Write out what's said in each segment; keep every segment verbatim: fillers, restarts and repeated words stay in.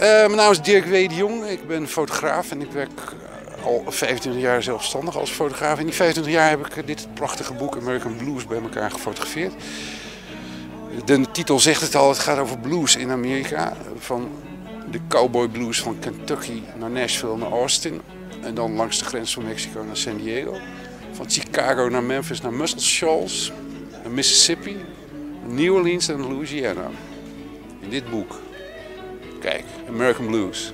mijn naam is Dirk W. de Jong. Ik ben fotograaf en ik werk al vijfentwintig jaar zelfstandig als fotograaf. In die vijfentwintig jaar heb ik dit prachtige boek American Blues bij elkaar gefotografeerd. De titel zegt het al, het gaat over blues in Amerika. Van de cowboy blues van Kentucky naar Nashville naar Austin. En dan langs de grens van Mexico naar San Diego. Van Chicago naar Memphis naar Muscle Shoals, Mississippi, New Orleans en Louisiana. In dit boek. Kijk, American Blues.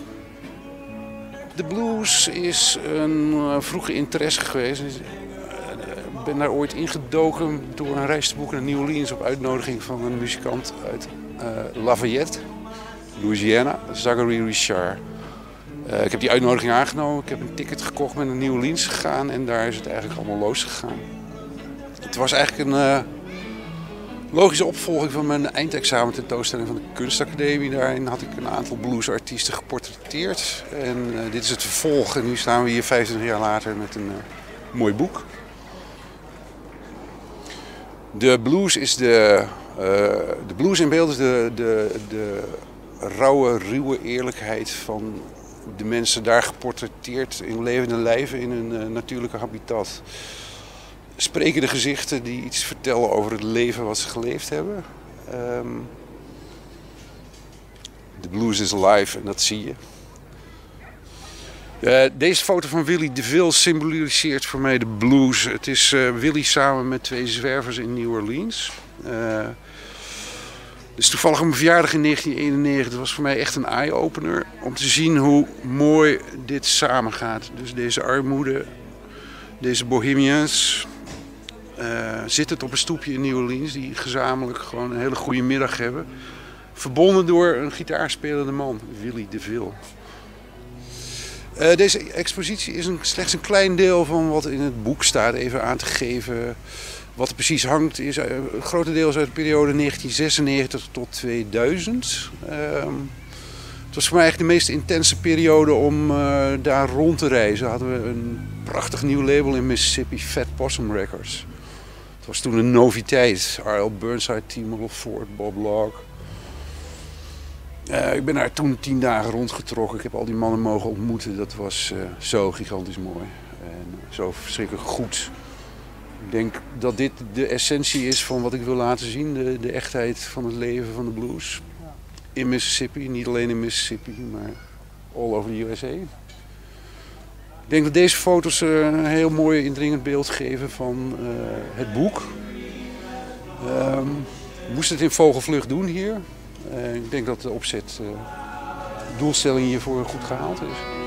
De blues is een uh, vroege interesse geweest. Ik ben daar ooit ingedoken door een reis te boeken naar New Orleans op uitnodiging van een muzikant uit uh, Lafayette, Louisiana, Zachary Richard. Uh, ik heb die uitnodiging aangenomen, ik heb een ticket gekocht, ben naar New Orleans gegaan en daar is het eigenlijk allemaal losgegaan. Het was eigenlijk een uh, logische opvolging van mijn eindexamen tentoonstelling van de kunstacademie. Daarin had ik een aantal bluesartiesten geportretteerd en uh, dit is het vervolg en nu staan we hier vijfentwintig jaar later met een uh, mooi boek. De blues is de, uh, de blues in beeld is de, de, de rauwe, ruwe eerlijkheid van de mensen daar geportretteerd in levende lijven in hun uh, natuurlijke habitat. Sprekende gezichten die iets vertellen over het leven wat ze geleefd hebben. Um, de blues is alive en dat zie je. Uh, deze foto van Willie DeVille symboliseert voor mij de blues. Het is uh, Willie samen met twee zwervers in New Orleans. Uh, dus toevallig op mijn verjaardag in negentien eenennegentig. Dat was voor mij echt een eye-opener om te zien hoe mooi dit samengaat. Dus deze armoede, deze bohemians uh, zitten op een stoepje in New Orleans die gezamenlijk gewoon een hele goede middag hebben. Verbonden door een gitaarspelende man, Willie DeVille. Uh, deze expositie is een, slechts een klein deel van wat in het boek staat, even aan te geven. Wat er precies hangt is uh, grotendeels uit de periode negentien zesennegentig tot tweeduizend. Uh, het was voor mij eigenlijk de meest intense periode om uh, daar rond te reizen. Hadden we een prachtig nieuw label in Mississippi, Fat Possum Records. Het was toen een noviteit. R L Burnside, T-Model Ford, Bob Locke. Uh, ik ben daar toen tien dagen rondgetrokken. Ik heb al die mannen mogen ontmoeten. Dat was uh, zo gigantisch mooi. En uh, zo verschrikkelijk goed. Ik denk dat dit de essentie is van wat ik wil laten zien. De, de echtheid van het leven van de blues. In Mississippi. Niet alleen in Mississippi, maar all over the U S A. Ik denk dat deze foto's uh, een heel mooi indringend beeld geven van uh, het boek. Um, ik moest het in vogelvlucht doen hier. Uh, ik denk dat de opzet, uh, doelstelling hiervoor goed gehaald is.